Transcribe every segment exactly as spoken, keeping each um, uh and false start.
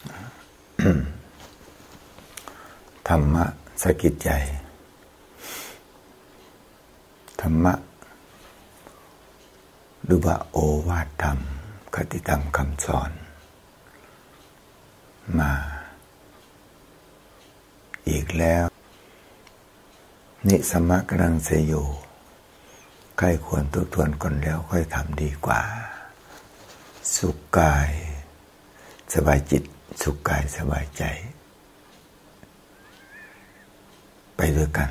ธรรมะสะกิดใจธรรมะหรือว่าโอวาทธรรมคติธรรมคำสอนมาอีกแล้วนิสมะกรังเสโยใครควรทบทวนก่อนแล้วค่อยทำดีกว่าสุขกายสบายจิตสุขกายสบายใจไปด้วยกัน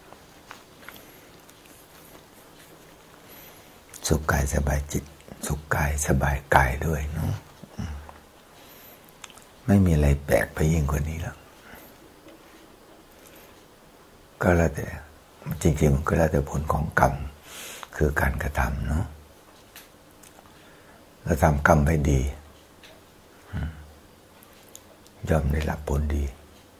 สุขกายสบายจิตสุขกายสบายกายด้วยเนาะไม่มีอะไรแปลกไปยิ่งกว่านี้แล้วก็แล้วแต่จริงๆมันก็แล้วแต่ผลของกรรมคือการกระทำเนาะเราทำกรรมไปดีย่อมได้รับผลดี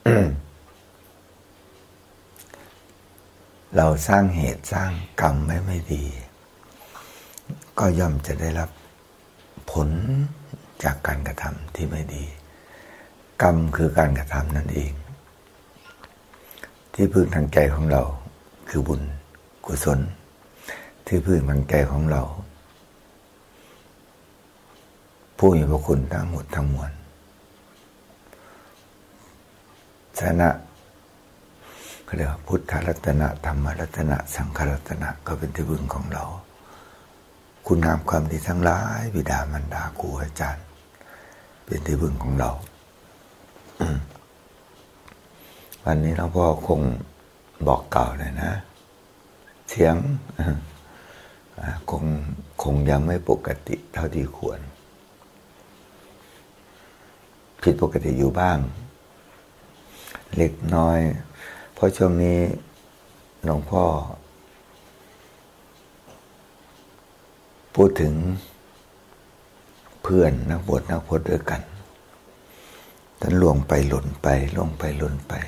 เราสร้างเหตุสร้างกรรมไว้ไม่ดีก็ย่อมจะได้รับผลจากการกระทำที่ไม่ดีกรรมคือการกระทำนั่นเองที่พึ่งทางใจของเราคือบุญกุศลที่พึ่งทางใจของเราผู้มีพระคุณทั้งหมดทั้งมวลชนะก็เรียกว่าพุทธรัตนะธรรมรัตนะสังฆรัตนะก็เป็นที่พึ่งของเราคุณงามความดีทั้งหลายบิดามารดาครูอาจารย์เป็นที่พึ่งของเราวันนี้หลวงพ่อคงบอกกล่าวเลยนะเสียงคงคงยังไม่ปกติเท่าที่ควรผิดปกติอยู่บ้างเล็กน้อยเพราะช่วงนี้หลวงพ่อพูดถึงเพื่อนนักบวชนักพจน์ด้วยกันท่านล่วงไปหล่นไปล่วงไปหล่นไป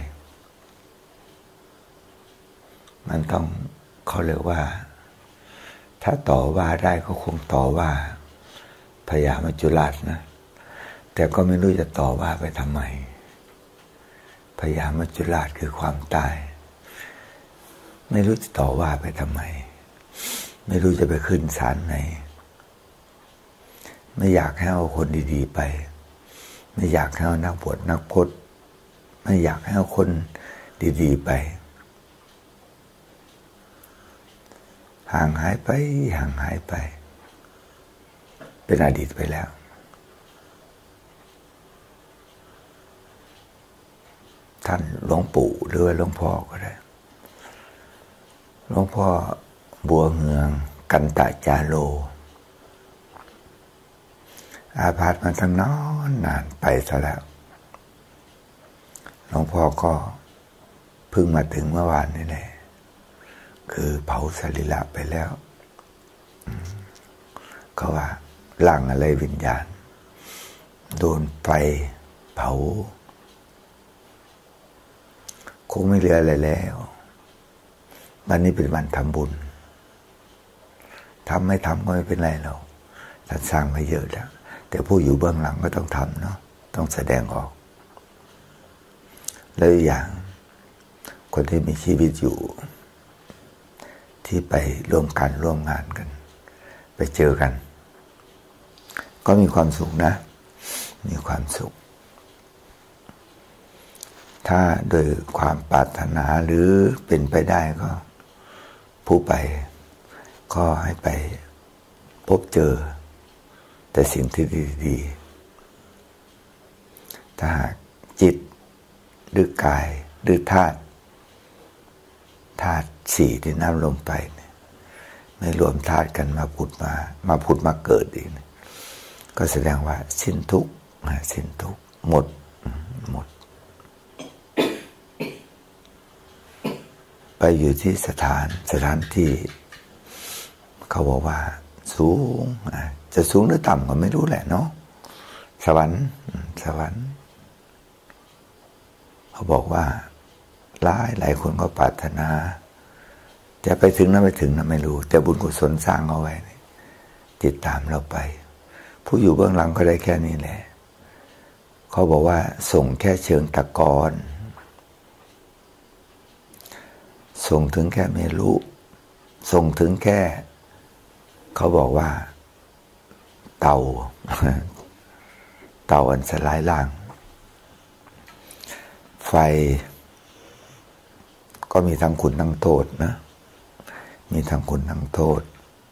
มันต้องเขาเรียกว่าถ้าต่อว่าได้ก็คงต่อว่าพญามัจจุราชนะแต่ก็ไม่รู้จะต่อว่าไปทำไมพญามัจจุราชคือความตายไม่รู้จะต่อว่าไปทำไมไม่รู้จะไปขึ้นศาลไหนไม่อยากให้เอาคนดีๆไปไม่อยากให้เอานักบวชนักพจน์ไม่อยากให้เอาคนดีๆไปห่างหายไปห่างหายไปเป็นอดีตไปแล้วท่านหลวงปู่หรือว่าหลวงพ่อก็ได้หลวงพ่อบัวเหืองกันตะจาโลอาพาธมาตั้งนานนานไปซะแล้วหลวงพ่อก็เพิ่งมาถึงเมื่อวานนี่แหละคือเผาสรีระไปแล้วก็ว่าร่างอะไรวิญญาณโดนไฟเผาคงไม่เหลืออะไรแล้ววันนี้เป็นวันทำบุญทำไม่ทำก็ไม่เป็นไรหรอกท่านสร้างมาเยอะแล้วแต่ผู้อยู่เบื้องหลังก็ต้องทำเนาะต้องแสดงออกแล้วอย่างคนที่มีชีวิตอยู่ที่ไปร่วมกันร่วมงานกันไปเจอกันก็มีความสุขนะมีความสุขถ้าโดยความปรารถนาหรือเป็นไปได้ก็ผู้ไปก็ให้ไปพบเจอแต่สิ่งที่ดีๆถ้าจิตหรือกายหรือธาตุธาตุสี่ที่น้ำลมไปไม่รวมธาตุกันมาผุดมามาผุดมาเกิดอีกก็แสดงว่าสิ้นทุกข์สิ้นทุกข์หมดหมดไปอยู่ที่สถานสถานที่เขาบอกว่าสูงจะสูงหรือต่ำก็ไม่รู้แหละเนาะสวรรค์สวรรค์เขาบอกว่าหลายหลายคนก็ปรารถนาจะไปถึงนั้นไปถึงนั้นไม่รู้แต่บุญกุศลสร้างเอาไว้ติดตามเราไปผู้อยู่เบื้องหลังก็ได้แค่นี้แหละเขาบอกว่าส่งแค่เชิงตะกอนส่งถึงแค่เมรุส่งถึงแค่เขาบอกว่าเต่าเต่าอันสลายล่างไฟก็มีทั้งคุณทั้งโทษนะมีทั้งคุณทั้งโทษ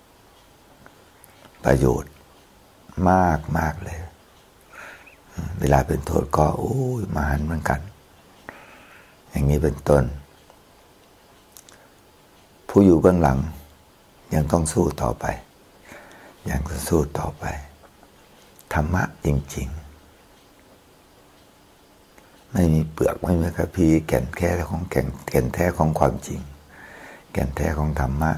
ประโยชน์มากมากเลยเวลาเป็นโทษก็โอ้ยมหันต์เหมือนกันอย่างนี้เป็นต้นผู้อยู่เบื้องหลังยังต้องสู้ต่อไปยังต้องสู้ต่อไปธรรมะจริงๆไม่มีเปลือกไม่มีกระพี้แก่นแท้ของแก่นแก่นแท้ของความจริงแก่นแท้ของธรรมะ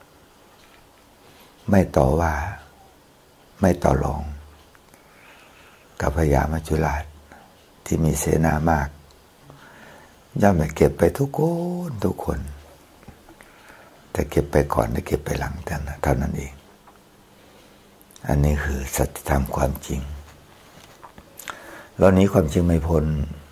ไม่ต่อว่าไม่ต่อรองกับพญามัจจุราชที่มีเสนามากย่อมไปเก็บไปทุกคนทุกคนแต่เก็บไปก่อนได้เก็บไปหลังแต่เท่านั้นเองอันนี้คือสัจธรรมความจริงแล้วนี้ความจริงไม่พ้น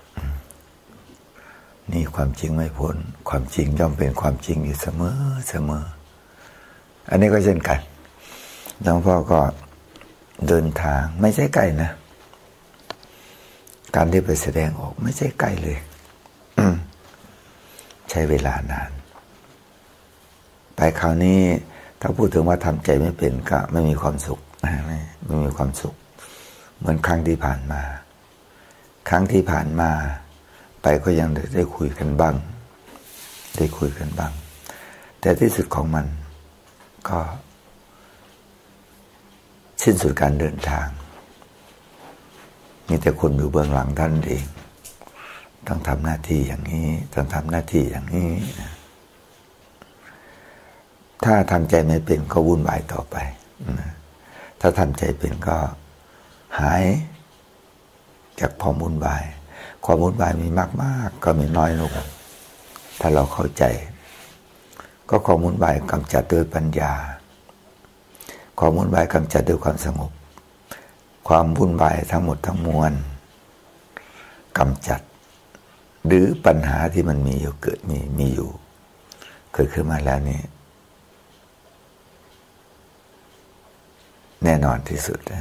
นี่ความจริงไม่พ้นความจริงย่อมเป็นความจริงอยู่เสมอเสมออันนี้ก็เช่นกันหลวงพ่อก็เดินทางไม่ใช่ใกล้นะการที่ไปแสดงออกไม่ใช่ใกล้เลยใช้เวลานานไปคราวนี้ถ้าพูดถึงว่าทำใจไม่เป็นก็ไม่มีความสุขไม่ไม่มีความสุขเหมือนครั้งที่ผ่านมาครั้งที่ผ่านมาไปก็ยังได้ได้คุยกันบ้างได้คุยกันบ้างแต่ที่สุดของมันก็สิ้นสุดการเดินทางมีแต่คนอยู่เบื้องหลังท่านเองต้องทำหน้าที่อย่างนี้ต้องทำหน้าที่อย่างนี้ถ้าทำใจไม่เป็นก็วุ่นวายต่อไปถ้าทำใจเป็นก็หายจากความวุ่นวายความวุ่นวายมีมากๆก็มีน้อยลงถ้าเราเข้าใจก็ความวุ่นวายกำจัดด้วยปัญญาความวุ่นวายกำจัดด้วยความสงบความวุ่นวายทั้งหมดทั้งมวลกำจัดหรือปัญหาที่มันมีอยู่เกิดมีมีอยู่เกิดขึ้นมาแล้วนี่แน่นอนที่สุดนะ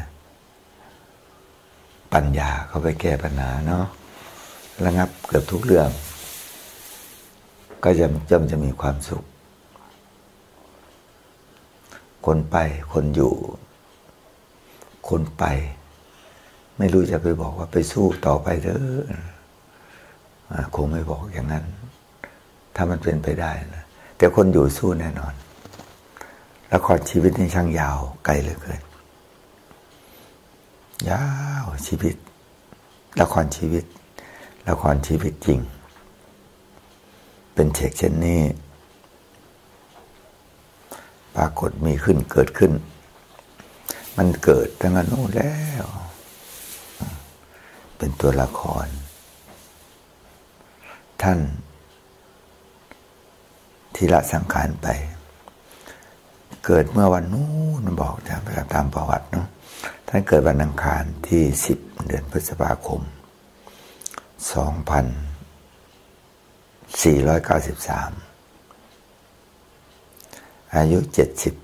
ปัญญาเขาไปแก้ปัญหาเนาะระงับเกือบทุกเรื่องก็จะจำจะมีความสุขคนไปคนอยู่คนไปไม่รู้จะไปบอกว่าไปสู้ต่อไปเถอะคงไม่บอกอย่างนั้นถ้ามันเป็นไปได้นะแต่คนอยู่สู้แน่นอนละครชีวิตนี่ช่างยาวไกลเหลือเกินยาวชีวิตละครชีวิตละครชีวิตจริงเป็นเฉกเช่นนี้ปรากฏมีขึ้นเกิดขึ้นมันเกิดตั้งแต่โน้นแล้วเป็นตัวละครท่านที่ละสังขารไปเกิดเมื่อวันนู้นบอกตามประวัติเนาะท่านเกิดวันอังคารที่สิบเดือนพฤษภาคมสองพันสี่ร้อยเก้าสิบสามอายุเจ็ดสิบ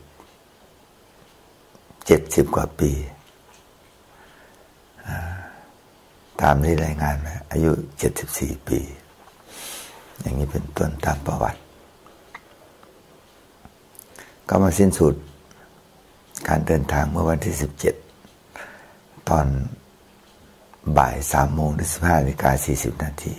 เจ็ดสิบกว่าปีตามที่รายงานมาอายุเจ็ดสิบสี่ปีอย่างนี้เป็นต้นตามประวัติก็มาสิ้นสุดการเดินทางเมื่อวันที่สิบเจ็ดตอนบ่ายสามโมงถึงสิบห้านาฬิกาสี่สิบนาที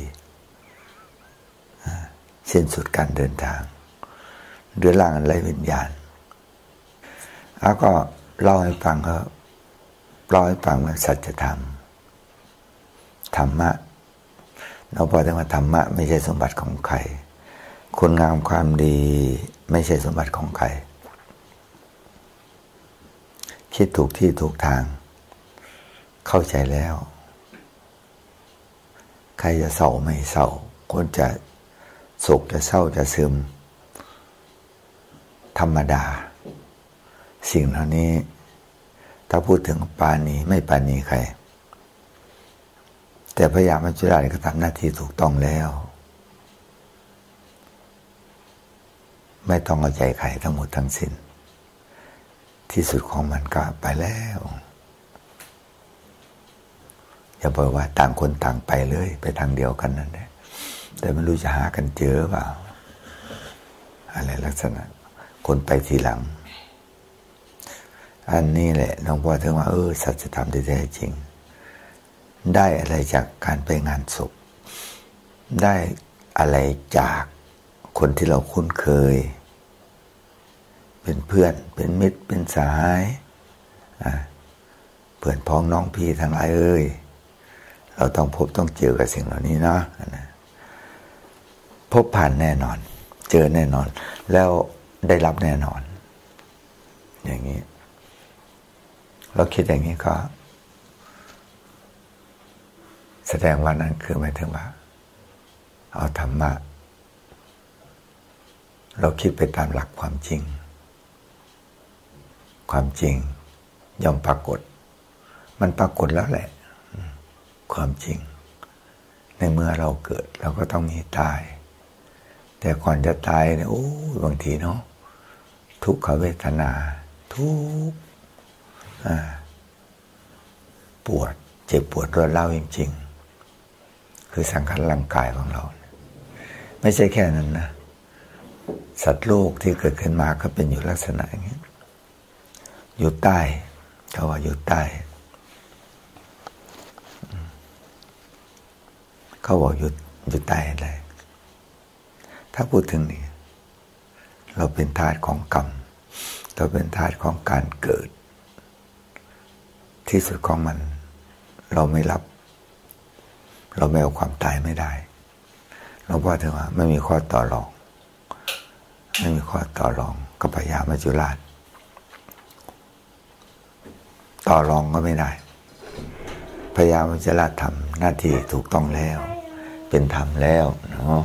สิ้นสุดการเดินทางเรือนร่างอันไร้วิญญาณแล้วก็เล่าให้ฟังเขาเล่าให้ฟังว่าสัจธรรมธรรมะเราบอกได้ว่าธรรมะไม่ใช่สมบัติของใครคุณงามความดีไม่ใช่สมบัติของใครคิดถูกที่ถูกทางเข้าใจแล้วใครจะเศร้าไม่เศร้าคนจะโศกจะเศร้าจะซึมธรรมดาสิ่งเหล่านี้ถ้าพูดถึงปาณีไม่ปาณีใครแต่พระยามัจจุราชก็ทำหน้าที่ถูกต้องแล้วไม่ต้องเอาใจใครทั้งหมดทั้งสิ้นที่สุดของมันก็ไปแล้วอย่าบอกว่าต่างคนต่างไปเลยไปทางเดียวกันนั่นแหละแต่ไม่รู้จะหากันเจอเปล่าอะไรลักษณะคนไปทีหลังอันนี้แหละหลวงพ่อถึงว่าเออสัจธรรมที่แท้จริงได้อะไรจากการไปงานศพได้อะไรจากคนที่เราคุ้นเคยเป็นเพื่อนเป็นมิตรเป็นสหายเพื่อนพ้องน้องพี่ทั้งหลายเอ้ยเราต้องพบต้องเจอกับสิ่งเหล่านี้นะพบผ่านแน่นอนเจอแน่นอนแล้วได้รับแน่นอนอย่างนี้เราคิดอย่างนี้ก็แสดงว่านั่นคือหมายถึงว่าเอาธรรมะเราคิดไปตามหลักความจริงความจริงย่อมปรากฏมันปรากฏแล้วแหละความจริงในเมื่อเราเกิดเราก็ต้องมีตายแต่ก่อนจะตายเนี่ยโอ้บางทีเนาะทุกขเวทนาทุกข์ปวดเจ็บปวดรวดร้าวจริงๆคือสังขารร่างกายของเราไม่ใช่แค่นั้นนะสัตว์โลกที่เกิดขึ้นมาก็เป็นอยู่ลักษณะอย่างนี้อยู่ใต้เขาว่าอยู่ใต้เขาบอกอยู่อยู่ใต้อะไรถ้าพูดถึงนี่เราเป็นทาสของกรรมเราเป็นทาสของการเกิดที่สุดของมันเราไม่รับเราไม่เอาความตายไม่ได้เราว่าถึงว่าไม่มีข้อต่อรองไม่มีข้อต่อรองกับพระยามัจจุราชต่อรองก็ไม่ได้พระยามัจจุราชทำหน้าที่ถูกต้องแล้วเป็นธรรมแล้วเนาะ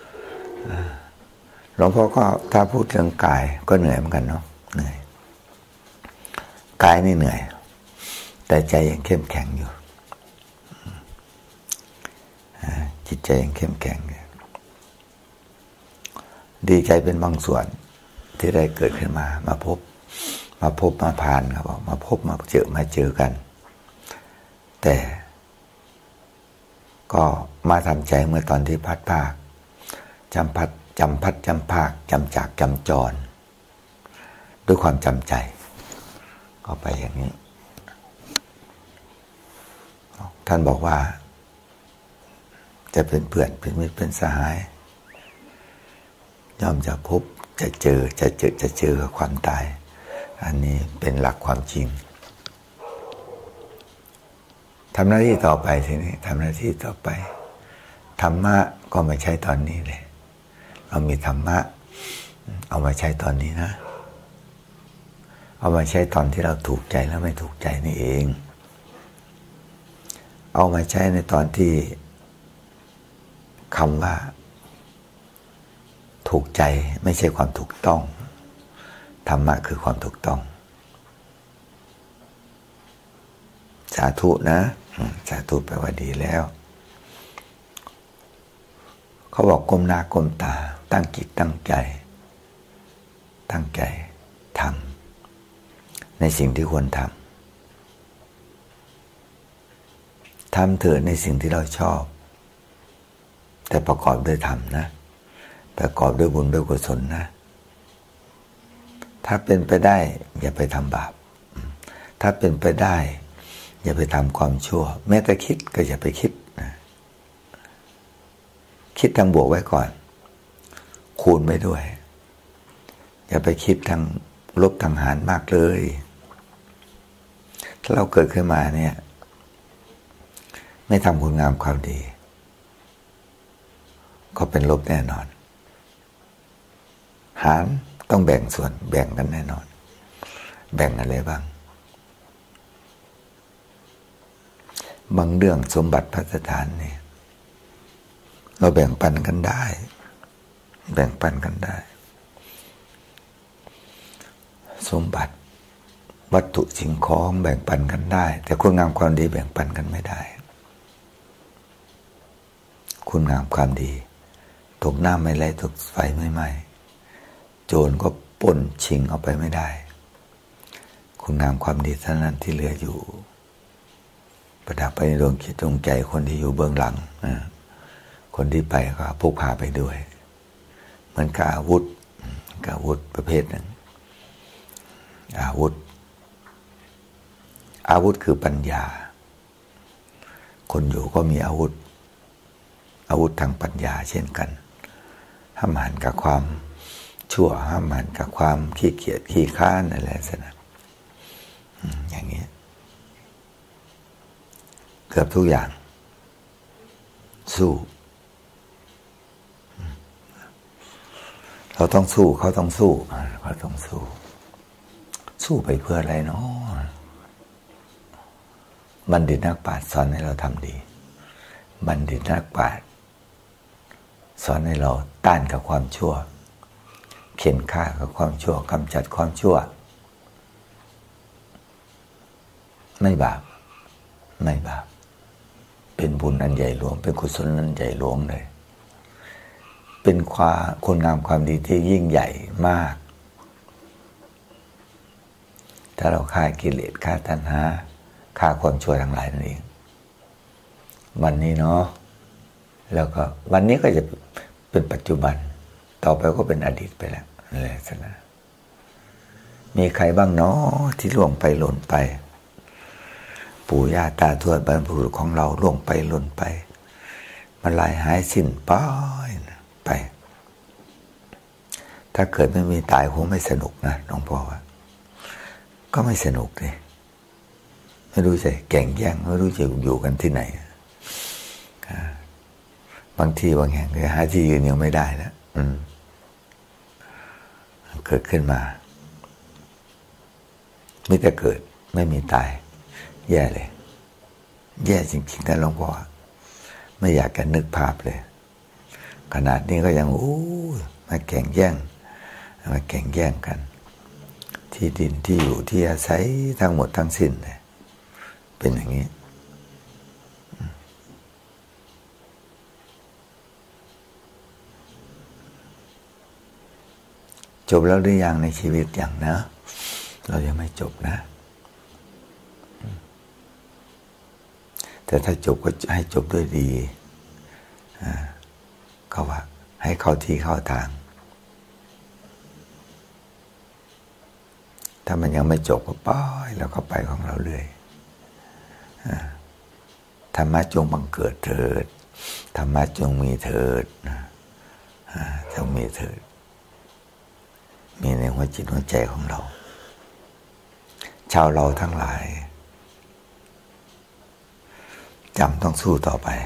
หลวงพ่อก็ถ้าพูดเรื่องกายก็เหนื่อยเหมือนกันเนาะเหนื่อยกายนี่เหนื่อยแต่ใจยังเข้มแข็งอยู่จิตใจยังเข้มแข็งอยู่ดีใจเป็นบางส่วนที่ได้เกิดขึ้นมามาพบมาพบมาผ่านครับมาพบมาเจอมาเจอกันแต่ก็มาทำใจเมื่อตอนที่พัดภาคจำพัดจำพัดจำภาคจำจากจำจรด้วยความจำใจก็ไปอย่างนี้ท่านบอกว่าจะเป็นเพื่อนเป็นมิตรเป็นสหายย่อมจะพบจะเจอจะเจอจะเจอกับความตายอันนี้เป็นหลักความจริงทำหน้าที่ต่อไปทีนี้ทำหน้าที่ต่อไปธรรมะก็ไม่ใช่ตอนนี้เลยเรามีธรรมะเอามาใช้ตอนนี้นะเอามาใช้ตอนที่เราถูกใจแล้วไม่ถูกใจนี่เองเอามาใช้ในตอนที่คำว่าถูกใจไม่ใช่ความถูกต้องธรรมะคือความถูกต้องสาธุนะสาธุแปลว่าดีแล้วเขาบอกก้มหน้าก้มตาตั้งจิตตั้งใจตั้งใจทำในสิ่งที่ควรทำทำเถิดในสิ่งที่เราชอบแต่ประกอบด้วยธรรมนะประกอบด้วยบุญด้วยกุศลนะถ้าเป็นไปได้อย่าไปทำบาปถ้าเป็นไปได้อย่าไปทำความชั่วแม้แต่คิดก็อย่าไปคิดนะคิดทางบวกไว้ก่อนคูณไว้ด้วยอย่าไปคิดทางลบทางหารมากเลยถ้าเราเกิดขึ้นมาเนี่ยไม่ทำคุณงามความดีก็เป็นลบแน่นอนหารต้องแบ่งส่วนแบ่งกันแน่นอนแบ่งอะไรบ้างบางเรื่องสมบัติพัฒฐานนี่เราแบ่งปันกันได้แบ่งปันกันได้สมบัติวัตถุสิ่งของแบ่งปันกันได้แต่คุณงามความดีแบ่งปันกันไม่ได้คุณงามความดีตกน้ำไม่ไหลตกไฟไม่ไหม้โจรก็ปล้นชิงเอาไปไม่ได้คุณงามความดีเท่านั้นที่เหลืออยู่ประดับไปในดวงจิตดวงใจคนที่อยู่เบื้องหลังนะคนที่ไปก็พกพาไปด้วยเหมือนกับอาวุธกับอาวุธประเภทหนึ่งอาวุธอาวุธคือปัญญาคนอยู่ก็มีอาวุธอาวุธทางปัญญาเช่นกันห้ามหันกับความชั่วห้ามหันกับความขี้เกียจขี้ค้านอะไรสักนะอย่างนี้เกือบทุกอย่างสู้เราต้องสู้เขาต้องสู้เขาต้องสู้สู้ไปเพื่ออะไรเนาะบัณฑิตนักปราชญ์สอนให้เราทำดีบัณฑิตนักปราชญ์สอนให้เราต้านกับความชั่วเข็นฆ่ากับความชั่วกำจัดความชั่วไม่บาปไม่บาปเป็นบุญอันใหญ่หลวงเป็นกุศลอันใหญ่หลวงเลยเป็นความคุณงามความดีที่ยิ่งใหญ่มากถ้าเราฆ่ากิเลสฆ่าตัณหาฆ่าความชั่วทั้งหลายนั่นเองวันนี้เนาะแล้วก็วันนี้ก็จะเป็นปัจจุบันต่อไปก็เป็นอดีตไปแล้วอะไรสักนะมีใครบ้างเนาะที่ล่วงไปหล่นไปปู่ย่าตาทวดบรรพบุรุษของเราล่วงไปหล่นไปมันลายหายสิ้นไปไปถ้าเกิดไม่มีตายคงไม่สนุกนะหลวงพ่อว่าก็ไม่สนุกเลยไม่รู้จะแข่งแย่งไม่รู้จะอยู่กันที่ไหนบางทีบางแห่งหาที่ยืนยังไม่ได้แล้วเกิดขึ้นมาไม่แต่เกิดไม่มีตายแย่เลยแย่จริงๆนะหลวงพ่อไม่อยากจะนึกภาพเลยขนาดนี้ก็ยังโอ้มาแข่งแย่งมาแข่งแย่งกันที่ดินที่อยู่ที่อาศัยทั้งหมดทั้งสิ้นเลยเป็นอย่างนี้จบแล้วหรือยังในชีวิตอย่างนะเรายังไม่จบนะแต่ถ้าจบก็ให้จบด้วยดีเขาว่าให้เข้าที่เข้าทางถ้ามันยังไม่จบก็ปล่อยแล้วก็ไปของเราเรื่อยธรรมะจงบังเกิดเถิดธรรมะจงมีเถิดจงมีเถิดมีในหัวจิตหัวใจของเราชาวเราทั้งหลายจำต้องสู้ต่อไป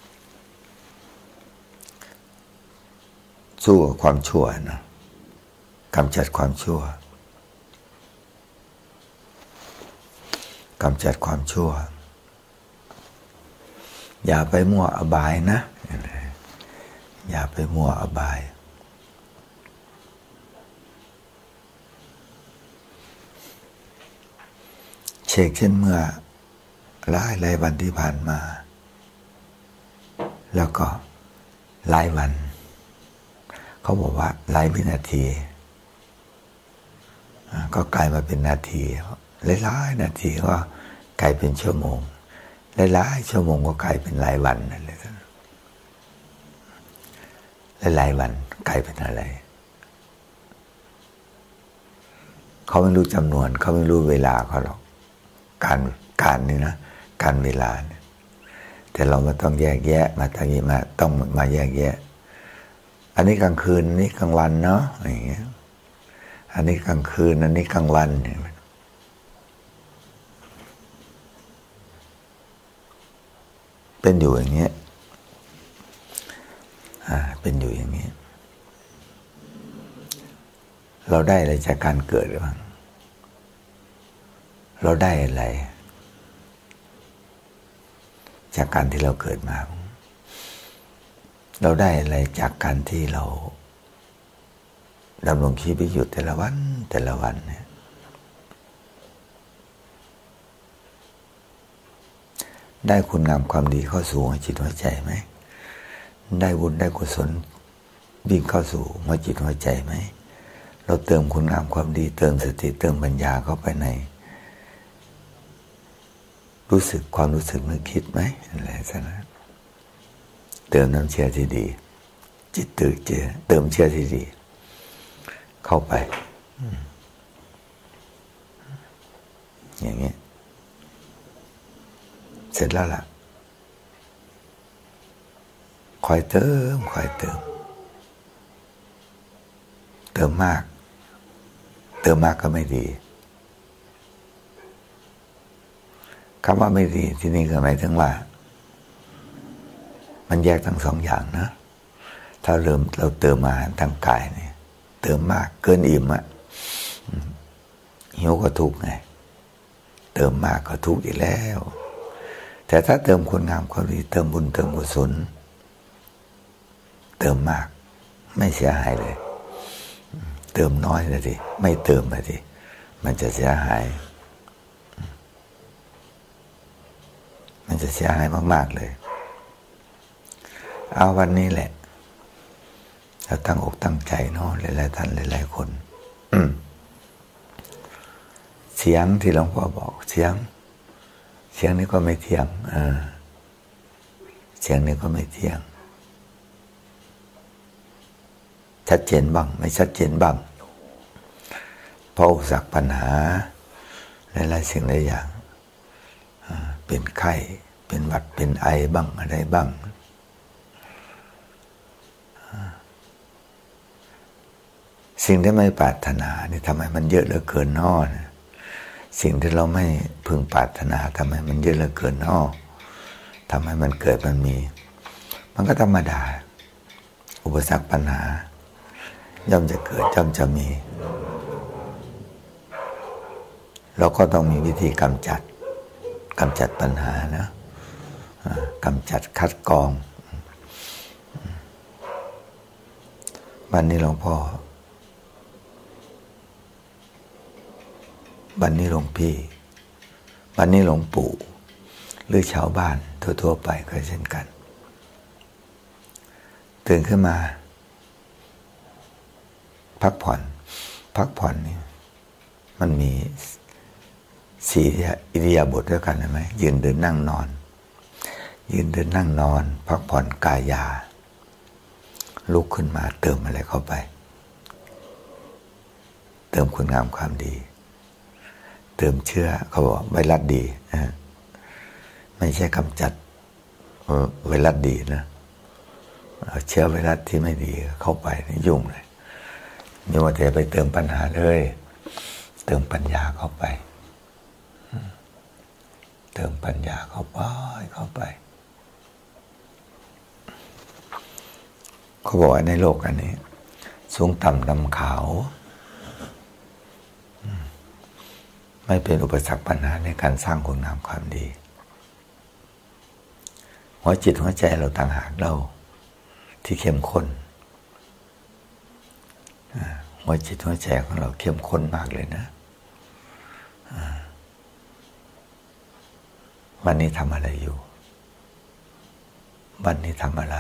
สู้กับความชั่วนะกำจัดความชั่วกำจัดความชั่วอย่าไปมั่วอบายนะอย่าไปมั่วอบายเช็คเช่นเมื่อหลายหลายวันที่ผ่านมาแล้วก็หลายวันเขาบอกว่าหลายวินาทีก็กลายมาเป็นนาทีหลายๆนาทีก็กลายเป็นชั่วโมงหลายๆชั่วโมงก็กลายเป็นหลายวันนั่นเลยหลายๆวันกลายเป็นอะไรเขาไม่รู้จำนวนเขาไม่รู้เวลาเขาหรอกการการนี่นะการเวลาเนี่ยแต่เรามาต้องแยกแยะมาทางนี้มาต้องมาแยกแยะอันนี้กลางคืนอันนี้กลางวันเนาะอย่างเงี้ยอันนี้กลางคืนอันนี้กลางวันเนี่ยเป็นอยู่อย่างเงี้ยอ่าเป็นอยู่อย่างเงี้ยเราได้อะไรจากการเกิดหรือเปล่าเราได้อะไรจากการที่เราเกิดมาเราได้อะไรจากการที่เราดำรงชีวิตอยู่แต่ละวันแต่ละวันเนี่ยได้คุณงามความดีเข้าสู่จิตหัวใจไหมได้บุญได้กุศลวิ่งเข้าสู่หัวจิตหัวใจไหมเราเติมคุณงามความดีเติมสติเติมปัญญาเข้าไปในรู้สึกความรู้สึกนึกคิดไหมอะไรสักนั้นเติมน้ำเชื่อที่ดีจิตตื่นเจอเติมเชื่อที่ดีเข้าไปอย่างนี้เสร็จแล้วล่ะคอยเติมคอยเติมเติมมากเติมมากก็ไม่ดีคำว่าไม่ดีที่นี่ก็หมายถึงว่ามันแยกทั้งสองอย่างนะถ้าเริ่มเราเติมอาหารทางกายเนี่ยเติมมากเกินอิ่มอะหิวก็ทุกข์ไงเติมมากก็ทุกข์อีกแล้วแต่ถ้าเติมคุณงามความดีเติมบุญเติมกุศลเติมมากไม่เสียหายเลยเติมน้อยเลยดิไม่เติมเลยดิมันจะเสียหายมันจะเสียหายมากๆเลยเอาวันนี้แหละเราตั้งอกตั้งใจเนาะหลายๆท่านหลายๆคนเสียงที่หลวงพ่อบอกเสียงเสียงนี้ก็ไม่เที่ยงเออเสียงนี้ก็ไม่เที่ยงชัดเจนบ้างไม่ชัดเจนบ้างเพราะอุปสรรคปัญหาหลายๆสิ่งหลายอย่างเป็นไข้เป็นหวัดเป็นไอบ้างอะไรบ้างสิ่งที่ไม่ปรารถนานี่ทำไมมันเยอะเหลือเกินน้อนะสิ่งที่เราไม่พึงปรารถนาทำไมมันเยอะเหลือเกินน้อทำไมมันเกิดมันมีมันก็ธรรมดาอุปสรรคปัญหาย่อมจะเกิดย่อมจะมีเราก็ต้องมีวิธีกำจัดกำจัดปัญหานะกำจัดคัดกรองวันนี้หลวงพ่อวันนี้หลวงพี่วันนี้หลวงปู่หรือชาวบ้านทั่วๆไปก็เช่นกันตื่นขึ้นมาพักผ่อนพักผ่อนนี่มันมีสี่อิริยาบถด้วยกันใช่ไหมยืนเดินนั่งนอนยืนเดินนั่งนอนพักผ่อนกายาลุกขึ้นมาเติมอะไรเข้าไปเติมคุณงามความดีเติมเชื้อเขาบอกไวรัสดีนะไม่ใช่กำจัดไวรัสดีนะเอาเชื้อไวรัสที่ไม่ดีเข้าไปนี่ยุ่งเลยนี่ว่าจะไปเติมปัญหาเลยเติมปัญญาเข้าไปเติมปัญญาเข้าไปเข้าไปเขาบอกว่าในโลกอันนี้สูงต่ำดำขาวไม่เป็นอุปสรรคปัญหาในการสร้างคุณงามความดีหัวจิตหัวใจเราต่างหากเราที่เข้มข้นหัวจิตหัวใจของเราเข้มข้นมากเลยนะวันนี้ทำอะไรอยู่วันนี้ทำอะไร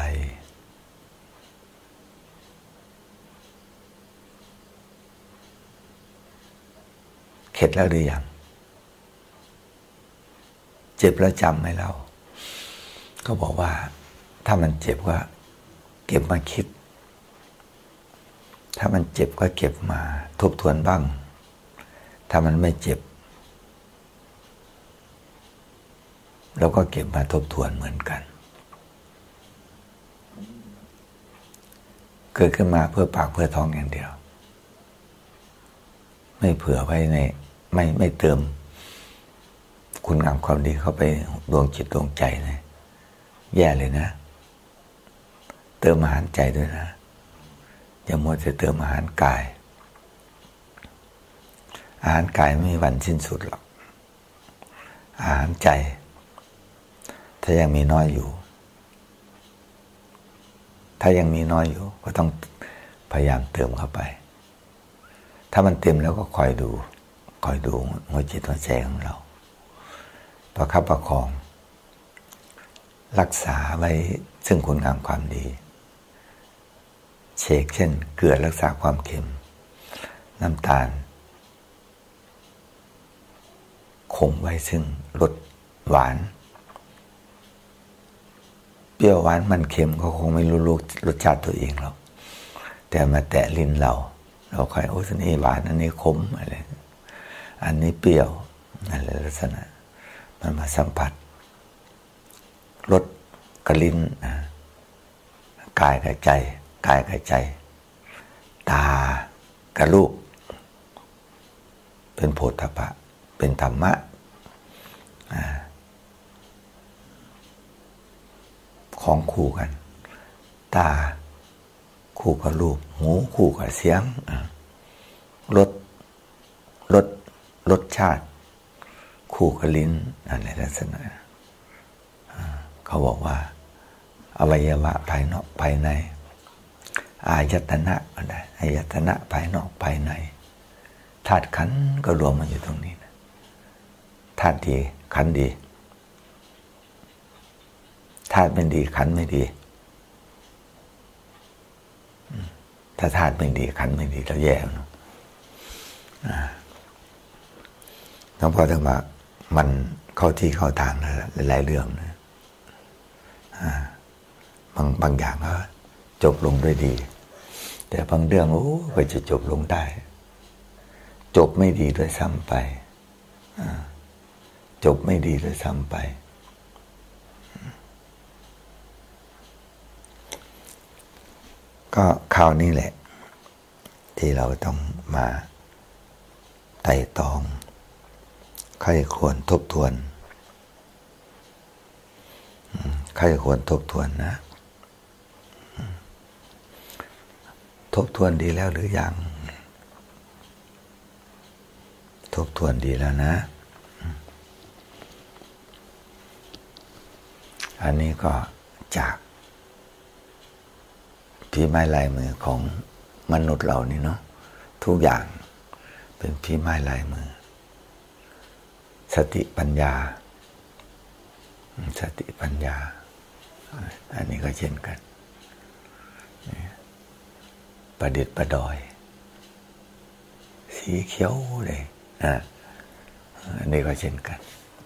เข็ดแล้วหรือยังเจ็บแล้วจำไหมเราก็บอกว่าถ้ามันเจ็บก็เก็บมาคิดถ้ามันเจ็บก็เก็บมาทบทวนบ้างถ้ามันไม่เจ็บเราก็เก็บมาทบทวนเหมือนกันเกิดขึ้นมาเพื่อปากเพื่อท้องอย่างเดียวไม่เผื่อไว้ในไม่ไม่เติมคุณงามความดีเข้าไปดวงจิตดวงใจนะแย่เลยนะเติมอาหารใจด้วยนะอย่ามัวแต่เติมอาหารกายอาหารกายไม่มีวันสิ้นสุดหรอกอาหารใจถ้ายังมีน้อยอยู่ถ้ายังมีน้อยอยู่ก็ต้องพยายามเติมเข้าไปถ้ามันเต็มแล้วก็คอยดูคอยดูหัวจิตหัวใจของเราประคับประคองรักษาไว้ซึ่งคุณงามความดีเชกเช่นเกลือรักษาความเค็มน้ำตาลคงไว้ซึ่งรสหวานเปรี้ยวหวานมันเค็มเขาคงไม่รู้รสชาติตัวเองหรอกแต่มาแตะลิ้นเราเราค่อยโอ้อันนี้หวานอันนี้ขมอะไรอันนี้เปรี้ยวอะไรลักษณะมันมาสัมผัสรสกับลิ้นกายกับใจกายกับใจตากับรูปเป็นโผฏฐัพพะเป็นธรรมะของคู่กันตาคู่กับรูปหูคู่กับเสียงรสรสรสชาติคู่กับลิ้นอะไรลักษณะเขาบอกว่าอวัยวะภายนอกภายในอายตนะก็ได้อายตนะภายนอกภายในธาตุขันธ์ก็รวมมาอยู่ตรงนี้นะธาตุดีขันธ์ดีธาตุไม่ดีขันธ์ไม่ดีถ้าธาตุไม่ดีขันธ์ไม่ดีเราแย่เนาะหลวงพ่อถึงว่ามันเข้าที่เข้าทางนะหลายๆเรื่องนะบางบางอย่างก็จบลงด้วยดีแต่บางเรื่องโอ้ก็จะจบลงได้จบไม่ดีด้วยซ้ำไปจบไม่ดีด้วยซ้ำไปก็คราวนี้แหละที่เราต้องมาไต่ตองใครควรทบทวนใครควรทบทวนนะทบทวนดีแล้วหรือยังทบทวนดีแล้วนะอันนี้ก็จากฝีไม้ลายมือของมนุษย์เรานี่เนาะทุกอย่างเป็นฝีไม้ลายมือสติปัญญาสติปัญญาอันนี้ก็เช่นกันประดิษฐ์ประดอยสีเขียวเลยนะอันนี้ก็เช่นกัน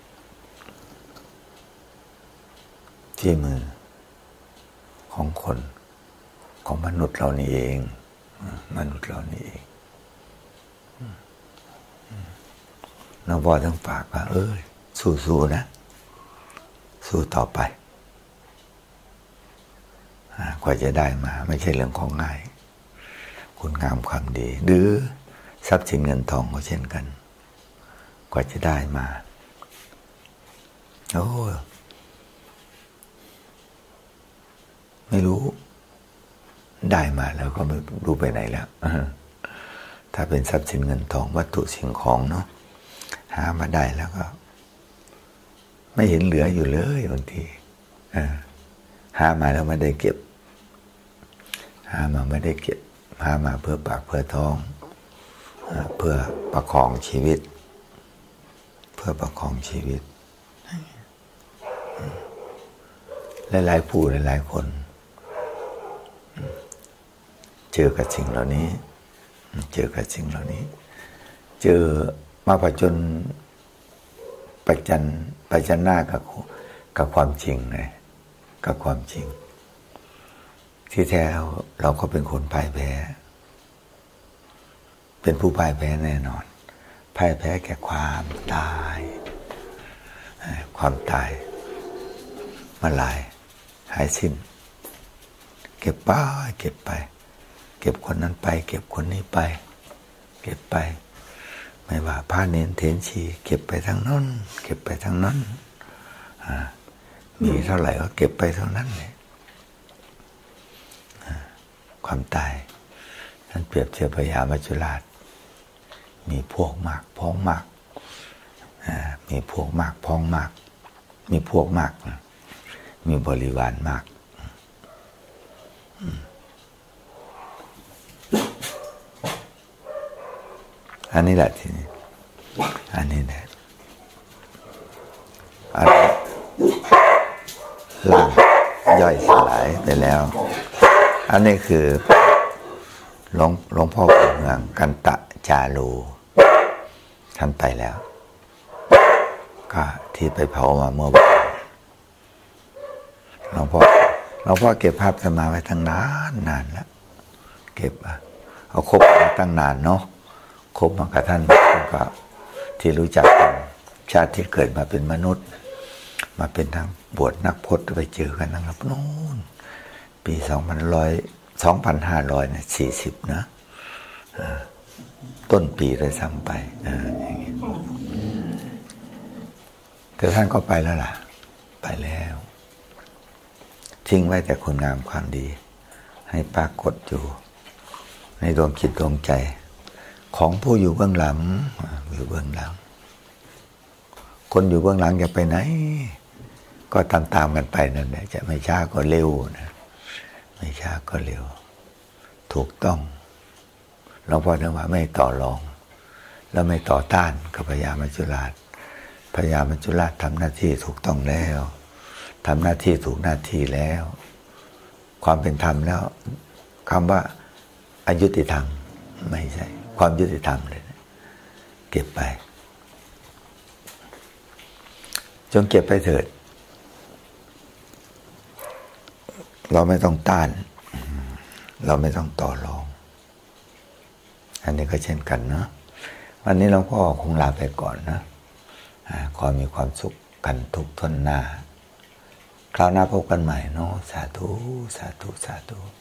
ที่มือของคนของมนุษย์เรานี่เองมนุษย์เรานี่เองน้องพ่อต้องฝากว่าเออสู้ๆนะสู้ต่อไปกว่าจะได้มาไม่ใช่เรื่องของง่ายคุณงามความดีหรือทรัพย์สินเงินทองก็เช่นกันกว่าจะได้มาโอ้ไม่รู้ได้มาแล้วก็ไม่รู้ไปไหนแล้วถ้าเป็นทรัพย์สินเงินทองวัตถุสิ่งของเนาะหามาได้แล้วก็ไม่เห็นเหลืออยู่เลยบางทีหามาแล้วไม่ได้เก็บหามาไม่ได้เก็บหามาเพื่อปากเพื่อท้องเพื่อประคองชีวิตเพื่อประคองชีวิตหลายๆผู้หลายๆคนเจอกับสิ่งเหล่านี้เจอกับสิ่งเหล่านี้เจอมาผจญประจันประจันหน้ากับกับความจริงเลยกับความจริงที่แท้เราก็เป็นคนพ่ายแพ้เป็นผู้พ่ายแพ้แน่นอนพ่ายแพ้แก่ความตายความตายมาลายหายสิ้นเก็บไปเก็บไปเก็บคนนั้นไปเก็บคนนี้ไปเก็บไปไม่ว่าผ้าเน้นเทนชีเก็บไปทั้งนั้นเก็บไปทั้งนั้นมีเท่าไหร่ก็เก็บไปเท่านั้นเลยความตายท่านเปรียบเทียบพญามัจจุราชมีพวกมากพ้องมากมีพวกมากพ้องมากมีพวกมากมีบริวารมากอันนี้แหละทีนี้อันนี้แหละอันล่างย่อยสลายไปแล้วอันนี้คือหลวงหลวงพ่อเมืองกันตะจาโลท่านไปแล้วก็ที่ไปเผามาเมื่อวานหลวงพ่อหลวงพ่อเก็บภาพสมาไว้ตั้งนานนานแล้วเก็บเอาคบมาตั้งนานเนาะคบมากับท่านก็ที่รู้จักกันชาติที่เกิดมาเป็นมนุษย์มาเป็นทั้งบวชนักพจน์ไปเจอกันนะครับโน่นปีสองพันร้อยสองพันห้าร้อยเนี่ยสี่สิบนะต้นปีเลยซ้ำไปอย่างนี้แต่ท่านก็ไปแล้วล่ะไปแล้วทิ้งไว้แต่คนงามความดีให้ปรากฏอยู่ในดวงจิตดวงใจของผู้อยู่เบื้องหลังอยู่เบื้องหลังคนอยู่เบื้องหลังจะไปไหนก็ตามตามกันไปนั่นแหละจะไม่ช้าก็เร็วนะไม่ช้าก็เร็วถูกต้องหลวงพ่อถึงว่าไม่ต่อรองแล้วไม่ต่อต้านกับพญามัจจุราชพญามัจจุราชทำหน้าที่ถูกต้องแล้วทำหน้าที่ถูกหน้าที่แล้วความเป็นธรรมแล้วคำว่าอยุติธรรมไม่ใช่ความยุติธรรมเลยนะเก็บไปจงเก็บไปเถิดเราไม่ต้องต้านเราไม่ต้องต่อรองอันนี้ก็เช่นกันเนาะวันนี้หลวงพ่อคงลาไปก่อนนะขอมีความสุขกันทุกทนหน้าคราวหน้าพบกันใหม่เนาะสาธุสาธุสาธุ